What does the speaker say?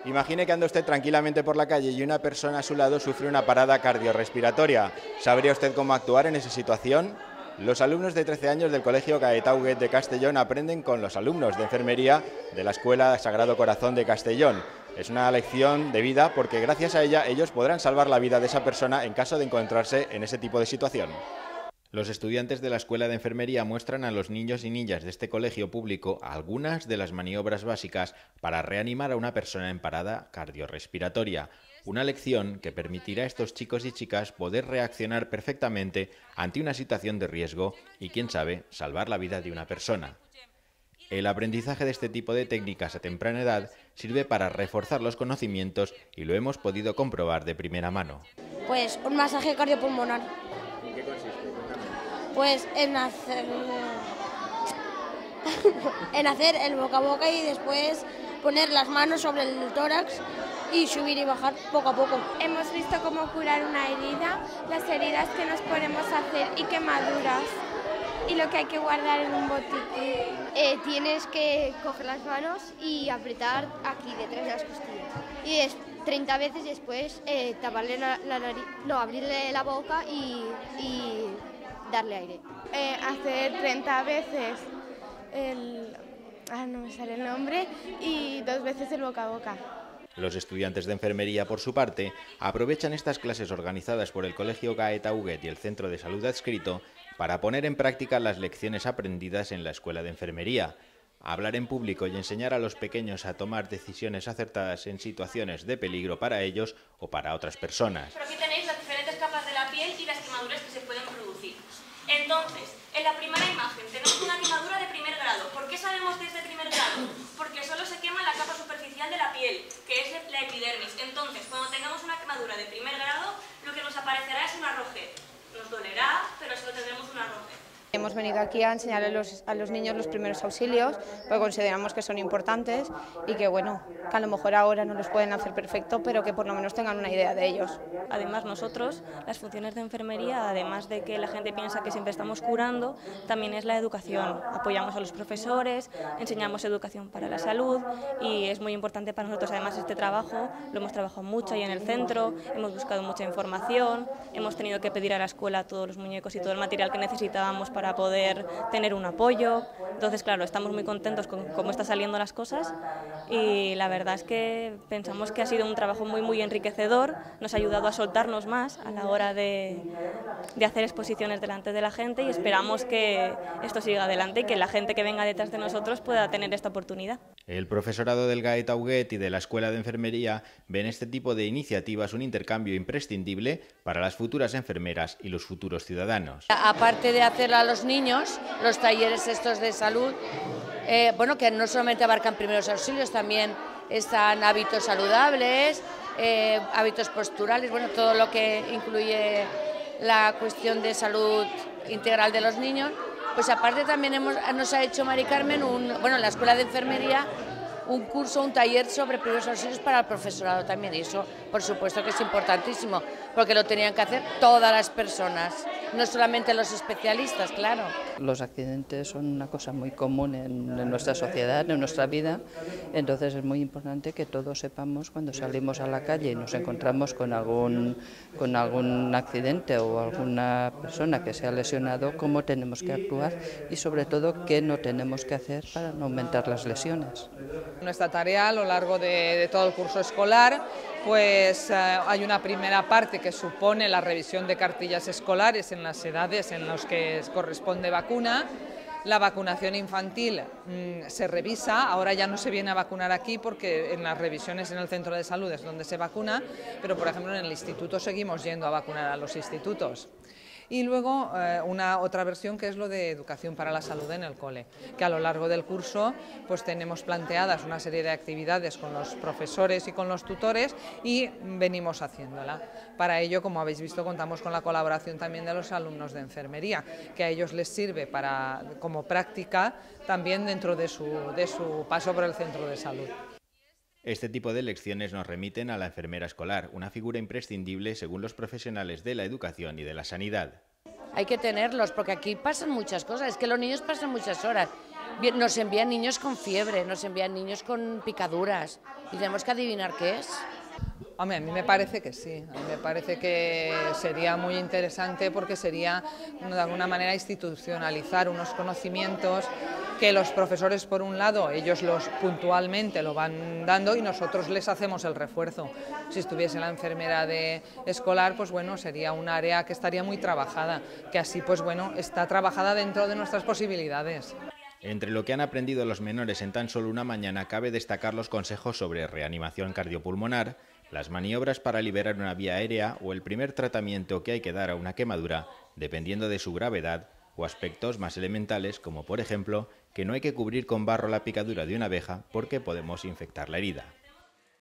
Imagine que anda usted tranquilamente por la calle y una persona a su lado sufre una parada cardiorrespiratoria. ¿Sabría usted cómo actuar en esa situación? Los alumnos de 13 años del Colegio Gaeta Huguet de Castellón aprenden con los alumnos de enfermería de la Escuela Sagrado Corazón de Castellón. Es una lección de vida porque gracias a ella ellos podrán salvar la vida de esa persona en caso de encontrarse en ese tipo de situación. Los estudiantes de la Escuela de Enfermería muestran a los niños y niñas de este colegio público algunas de las maniobras básicas para reanimar a una persona en parada cardiorrespiratoria. Una lección que permitirá a estos chicos y chicas poder reaccionar perfectamente ante una situación de riesgo y, quién sabe, salvar la vida de una persona. El aprendizaje de este tipo de técnicas a temprana edad sirve para reforzar los conocimientos y lo hemos podido comprobar de primera mano. Pues un masaje cardiopulmonar. ¿En qué consiste? Pues en hacer el boca a boca y después poner las manos sobre el tórax y subir y bajar poco a poco. Hemos visto cómo curar una herida, las heridas que nos podemos hacer y quemaduras y lo que hay que guardar en un botiquín. Tienes que coger las manos y apretar aquí detrás de las costillas y 30 veces después taparle la nariz, no, abrirle la boca y darle aire. Hacer 30 veces no me sale el nombre, y 2 veces el boca a boca. Los estudiantes de enfermería, por su parte, aprovechan estas clases organizadas por el Colegio Gaeta Huguet y el Centro de Salud adscrito para poner en práctica las lecciones aprendidas en la Escuela de Enfermería. Hablar en público y enseñar a los pequeños a tomar decisiones acertadas en situaciones de peligro para ellos o para otras personas. Pero aquí tenéis las diferentes capas de la piel y las quemaduras que se pueden producir. Entonces, en la primera imagen tenemos una quemadura de primer grado. ¿Por qué sabemos que es de primer grado? Porque solo se quema la capa superficial de la piel, que es la epidermis. Entonces, cuando tengamos una quemadura de primer grado, lo que nos aparecerá es una rojez. Nos dolerá, pero solo tendremos una rojez. Hemos venido aquí a enseñar a los niños los primeros auxilios, porque consideramos que son importantes y que, bueno, que a lo mejor ahora no los pueden hacer perfecto, pero que por lo menos tengan una idea de ellos. Además, nosotros, las funciones de enfermería, además de que la gente piensa que siempre estamos curando, también es la educación. Apoyamos a los profesores, enseñamos educación para la salud y es muy importante para nosotros. Además, este trabajo lo hemos trabajado mucho ahí en el centro, hemos buscado mucha información, hemos tenido que pedir a la escuela todos los muñecos y todo el material que necesitábamos para poder tener un apoyo. Entonces, claro, estamos muy contentos con cómo están saliendo las cosas y la verdad es que pensamos que ha sido un trabajo muy enriquecedor, nos ha ayudado a soltarnos más a la hora de hacer exposiciones delante de la gente y esperamos que esto siga adelante y que la gente que venga detrás de nosotros pueda tener esta oportunidad. El profesorado del Gaeta Huguet y de la Escuela de Enfermería ven este tipo de iniciativas un intercambio imprescindible para las futuras enfermeras y los futuros ciudadanos. Aparte de hacer a los niños los talleres estos de salud, bueno, que no solamente abarcan primeros auxilios, también están hábitos saludables, hábitos posturales, bueno, todo lo que incluye la cuestión de salud integral de los niños. Pues aparte también nos ha hecho Mari Carmen, en la Escuela de Enfermería, un curso, un taller sobre primeros auxilios para el profesorado también, y eso por supuesto que es importantísimo, porque lo tenían que hacer todas las personas, no solamente los especialistas, claro. Los accidentes son una cosa muy común en nuestra sociedad, en nuestra vida, entonces es muy importante que todos sepamos cuando salimos a la calle y nos encontramos con algún accidente o alguna persona que se ha lesionado, cómo tenemos que actuar y sobre todo qué no tenemos que hacer para no aumentar las lesiones. Nuestra tarea a lo largo de todo el curso escolar, pues hay una primera parte que supone la revisión de cartillas escolares en las edades en las que corresponde vacuna. La vacunación infantil se revisa, ahora ya no se viene a vacunar aquí porque en las revisiones en el centro de salud es donde se vacuna, pero por ejemplo en el instituto seguimos yendo a vacunar a los institutos. Y luego una otra versión que es lo de educación para la salud en el cole, que a lo largo del curso pues tenemos planteadas una serie de actividades con los profesores y con los tutores y venimos haciéndola. Para ello, como habéis visto, contamos con la colaboración también de los alumnos de enfermería, que a ellos les sirve como práctica también dentro de su paso por el centro de salud. Este tipo de lecciones nos remiten a la enfermera escolar, una figura imprescindible según los profesionales de la educación y de la sanidad. Hay que tenerlos porque aquí pasan muchas cosas, es que los niños pasan muchas horas. nos envían niños con fiebre, nos envían niños con picaduras y tenemos que adivinar qué es. Hombre, a mí me parece que sí, a mí me parece que sería muy interesante porque sería de alguna manera institucionalizar unos conocimientos que los profesores por un lado, ellos puntualmente lo van dando y nosotros les hacemos el refuerzo. Si estuviese la enfermera escolar, pues bueno, sería un área que estaría muy trabajada, que así pues bueno, está trabajada dentro de nuestras posibilidades. Entre lo que han aprendido los menores en tan solo una mañana cabe destacar los consejos sobre reanimación cardiopulmonar, las maniobras para liberar una vía aérea o el primer tratamiento que hay que dar a una quemadura dependiendo de su gravedad o aspectos más elementales como por ejemplo que no hay que cubrir con barro la picadura de una abeja porque podemos infectar la herida.